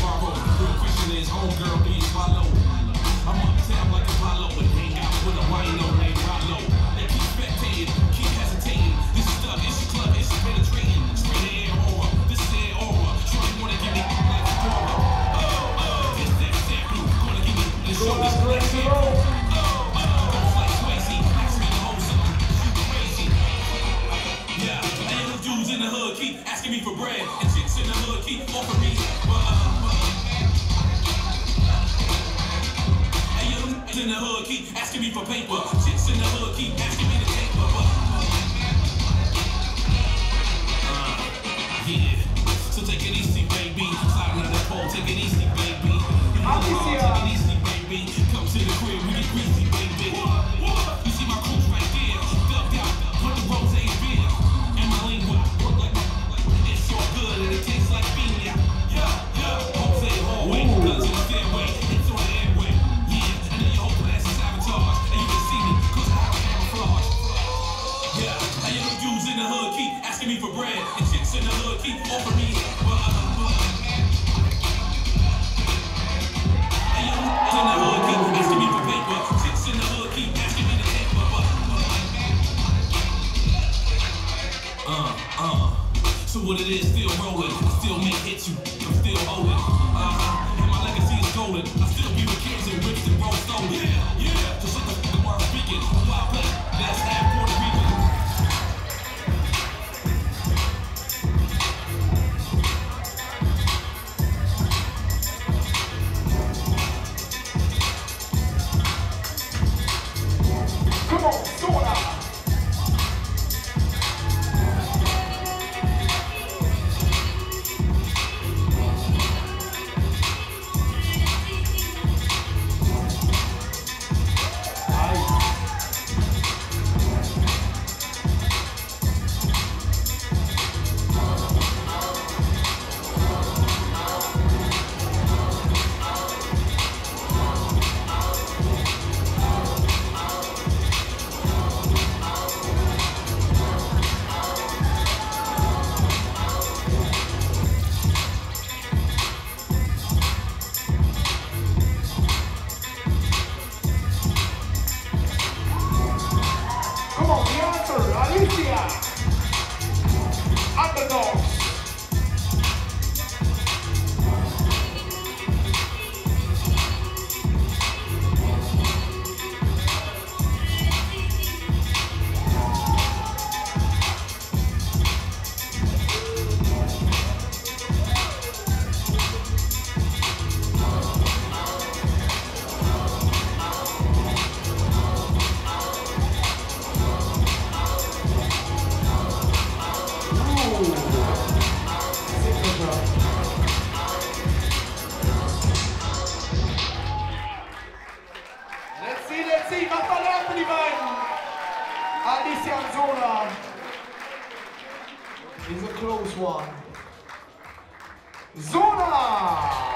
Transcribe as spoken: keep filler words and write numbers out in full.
borrow. Real question is homegirl being swallowed. I'm uptown like Apollo and hang out with a wino named Rollo. They keep spectating, keep hesitating. This is thug, it's your club, it's penetrating. Straight air aura, this is air aura. Shorty wanna give me like a aura. Oh, oh, it's that sample. Gonna give me the show this black sample. Oh, oh, don't like Swayze. Ask me to hold something, you crazy. Yeah, and those dudes in the hood keep asking me for bread. And chicks in the hood keep offering me. Uh, uh, in the hood keep asking me for paper. Chicks in the hood keep asking me to paper. Uh, yeah. So take it easy, baby. Sliding on the pole, take it easy, baby. You know the hard, take it easy, baby. Come to the crib, we get greasy, baby. You see my coach right there, ducked out, put the rose in beer. And my lingua work like my, it's so good and it tastes like piña. Yeah, yeah. Jose hallway, guns in the fairway, it's on the airway. In the hood keep asking me for bread, and chicks in the hood keep offering me. Uh, and young in the hood keep asking me for paper. Chicks in the hood keep asking me to paper. Uh, uh. So what it is, still rolling. I still make hits, you. I'm still owing. Uh-huh. And my legacy is golden. I still be with kids and whips and roll stolen. Yeah, yeah. Just let the word speaking. Wild play. That's half Puerto Rican. Come on, Zona! Come on, the answer, Alicia! Underdogs! Let's see, let's see, Matala Privan! Alicia and Zona is a close one. Zona!